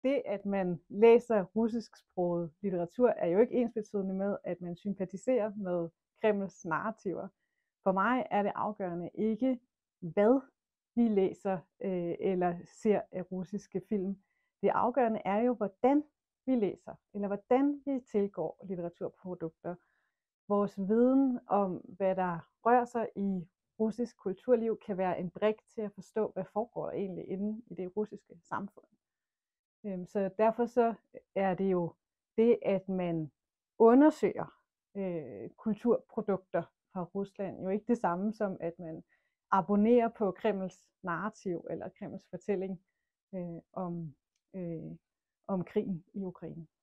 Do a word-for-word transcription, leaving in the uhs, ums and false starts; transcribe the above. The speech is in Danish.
det, at man læser russisksproget litteratur, er jo ikke ensbetydende med, at man sympatiserer med Kremls narrativer. For mig er det afgørende ikke, hvad vi læser øh, eller ser af russiske film. Det afgørende er jo, hvordan vi læser, eller hvordan vi tilgår litteraturprodukter. Vores viden om, hvad der rører sig i russisk kulturliv, kan være en brik til at forstå, hvad foregår der egentlig inde i det russiske samfund. Så derfor så er det jo det, at man undersøger øh, kulturprodukter fra Rusland, jo ikke det samme som, at man abonnerer på Kremls narrativ eller Kremls fortælling øh, om, øh, om krigen i Ukraine.